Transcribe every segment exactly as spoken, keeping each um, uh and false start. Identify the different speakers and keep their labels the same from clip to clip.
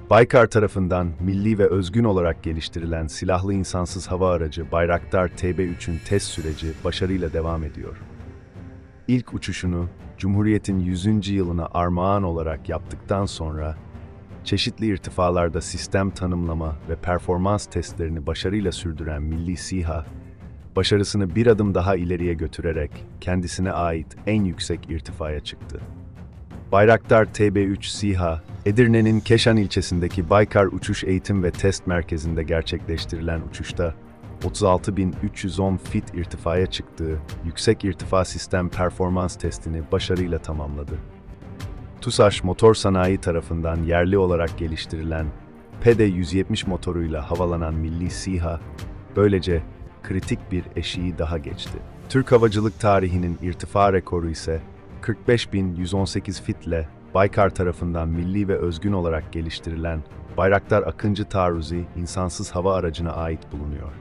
Speaker 1: Baykar tarafından milli ve özgün olarak geliştirilen silahlı insansız hava aracı Bayraktar T B üçün test süreci başarıyla devam ediyor. İlk uçuşunu Cumhuriyet'in yüzüncü yılına armağan olarak yaptıktan sonra, çeşitli irtifalarda sistem tanımlama ve performans testlerini başarıyla sürdüren Milli SİHA, başarısını bir adım daha ileriye götürerek kendisine ait en yüksek irtifaya çıktı. Bayraktar T B üç SİHA, Edirne'nin Keşan ilçesindeki Baykar Uçuş Eğitim ve Test Merkezi'nde gerçekleştirilen uçuşta otuz altı bin üç yüz on fit irtifaya çıktığı yüksek irtifa sistem performans testini başarıyla tamamladı. TUSAŞ Motor Sanayi tarafından yerli olarak geliştirilen P D yüz yetmiş motoruyla havalanan Milli SİHA, böylece kritik bir eşiği daha geçti. Türk havacılık tarihinin irtifa rekoru ise kırk beş bin yüz on sekiz fitle Baykar tarafından milli ve özgün olarak geliştirilen Bayraktar Akıncı Taarruzi insansız hava aracına ait bulunuyor.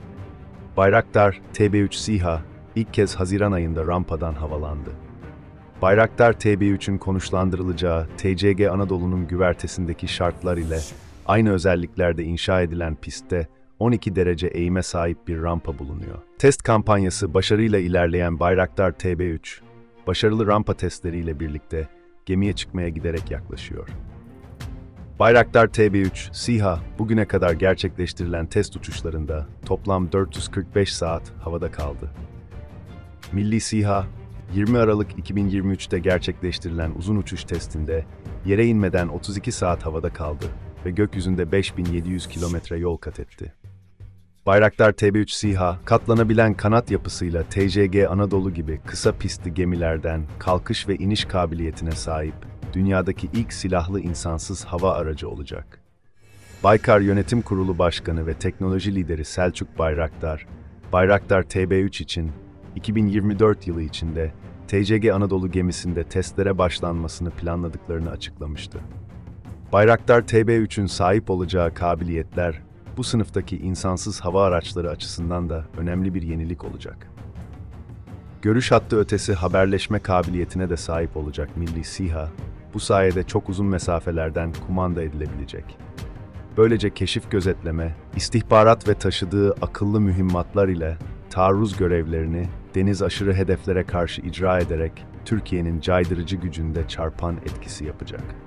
Speaker 1: Bayraktar T B üç SİHA ilk kez Haziran ayında rampadan havalandı. Bayraktar T B üçün konuşlandırılacağı T C G Anadolu'nun güvertesindeki şartlar ile aynı özelliklerde inşa edilen pistte on iki derece eğime sahip bir rampa bulunuyor. Test kampanyası başarıyla ilerleyen Bayraktar T B üç, başarılı rampa testleriyle birlikte gemiye çıkmaya giderek yaklaşıyor. Bayraktar T B üç SİHA bugüne kadar gerçekleştirilen test uçuşlarında toplam dört yüz kırk beş saat havada kaldı. Milli SİHA, yirmi Aralık iki bin yirmi üç'te gerçekleştirilen uzun uçuş testinde yere inmeden otuz iki saat havada kaldı ve gökyüzünde beş bin yedi yüz kilometre yol kat etti. Bayraktar T B üç SİHA, katlanabilen kanat yapısıyla T C G Anadolu gibi kısa pistli gemilerden kalkış ve iniş kabiliyetine sahip dünyadaki ilk silahlı insansız hava aracı olacak. Baykar Yönetim Kurulu Başkanı ve Teknoloji Lideri Selçuk Bayraktar, Bayraktar T B üç için iki bin yirmi dört yılı içinde T C G Anadolu gemisinde testlere başlanmasını planladıklarını açıklamıştı. Bayraktar T B üçün sahip olacağı kabiliyetler, bu sınıftaki insansız hava araçları açısından da önemli bir yenilik olacak. Görüş hattı ötesi haberleşme kabiliyetine de sahip olacak Milli SİHA, bu sayede çok uzun mesafelerden kumanda edilebilecek. Böylece keşif gözetleme, istihbarat ve taşıdığı akıllı mühimmatlar ile taarruz görevlerini deniz aşırı hedeflere karşı icra ederek Türkiye'nin caydırıcı gücünde çarpan etkisi yapacak.